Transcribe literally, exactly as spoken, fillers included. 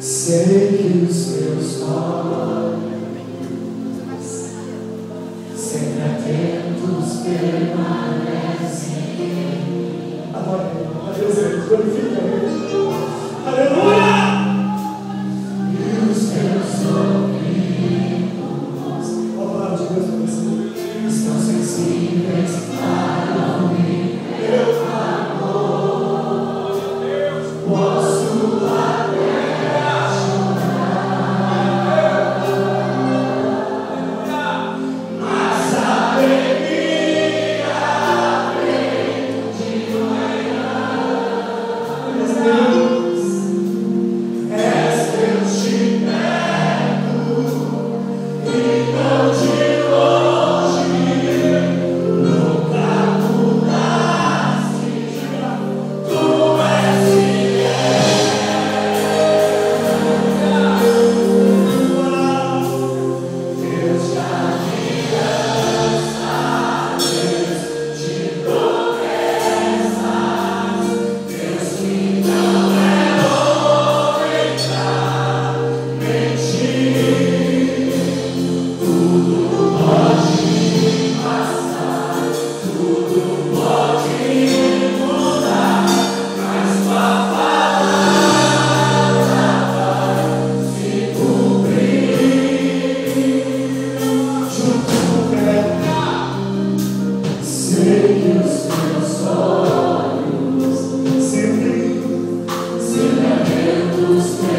Sei que os teus olhos, sempre atentos, permanecem em mim. Adore a Deus, glorifica a Deus. Aleluia! E os teus ouvidos, a palavra de Deus para você, estão sensíveis para ouvir meu clamor. Posso até chorar, mas a alegria vem de manhã. Deus, és Deus de perto e não de longe, nunca mudaste, tu és fiel. Deus de aliança, Deus de promessas, Deus que não é homem pra mentir. Tudo pode passar, tudo pode mudar, mas tua palavra vai se cumprir. Junto com ela, sei que os teus olhos sempre, sempre atentos.